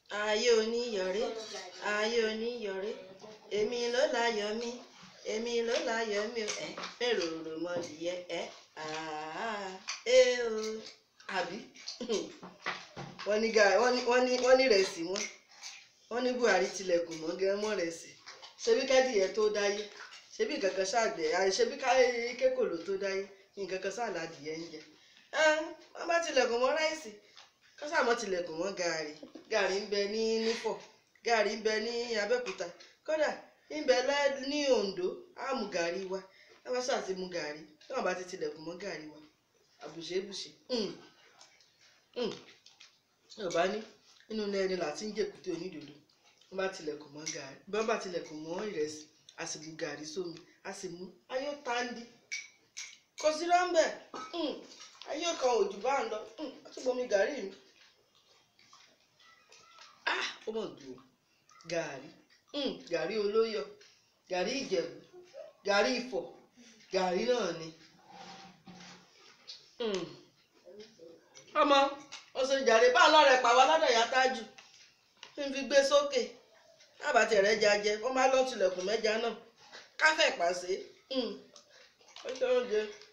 ayé oníyọ̀rí ayé oníyọ̀rí èmi ló láyọ̀ mi èmi ló láyọ̀ mi ẹ mẹ́rọ̀ọ̀rọ̀ mọ́dìyẹ ẹ o àbí wọ́n ní rẹ̀sì wọ́n ní Buhari tilẹ̀kùn mọ́ gẹ́mọ́ rẹ̀sì ṣebí kẹ́dìyẹ tó dáyé ṣebí nǹkan kan ṣàgbẹ̀ ṣebí kékòló tó dáyé nǹkan kan ṣàlàdìyẹ ń jẹ wọ́n bá tilẹ̀kùn mọ́ ráìsì kọ́sàmọ́ tilẹ̀kùn mọ́ gàrí ń bẹ ní nífọ̀ gàrí ń bẹ ní Abẹ́òkúta kódà ń bẹ ní Oǹdó á mú gàrí wa ẹ bá ṣáà ti mú gàrí tí wọ́n bá ti tilẹ̀kùn mọ́ gàrí wa àbùṣebùṣe Yorùbá ní nínú ẹni láti ń jèkúté onídòdó wọ́n bá tilẹ̀kùn mọ́ gàrí bí wọ́n bá tilẹ̀kùn mọ́ ìrẹsì a sì mú gàrí sómi a sì mú ayé tandi kò sí rọ́ńbẹ́ ayé kan òjò bá ń lọ a tún bomi gàrí mi ó mọ̀ dùn gàrí olóyọ̀ gàrí Ìjẹ̀bú gàrí Ifọ̀ gàrí náà ni ọmọ ọsùn jàre bá lọ́rẹ̀ pàwọ́ lọ́dọ̀ ìyá Tájù ń fi gbé sókè àbàtì rẹ̀ jajẹ wọ́n máa lọ́ tilẹ̀kùn mẹ́ja náà káfẹ́ pàṣẹ ó ṣe oúnjẹ.